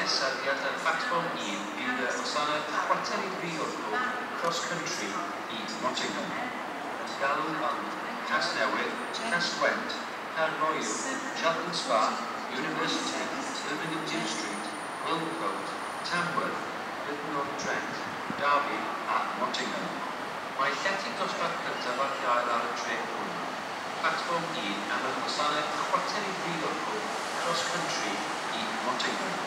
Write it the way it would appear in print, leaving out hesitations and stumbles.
nesaf ar platfform 1 bydd y gwasanaeth chwarter i 3 o'r gloch cross-country i Nottingham. Yn galw am Casnewydd, Casgwent, Caernoil, Cheltenham Spa, University, Birmingham Street, Wilmcote, Tamworth, Lytton-on-Trent, Derby a Nottingham. Mae llety dosbarth cyntaf ar gael ar y treth hwn. Platfform 1 am y gwasanaeth chwarter i 3 o'r gloch cross-country i Nottingham.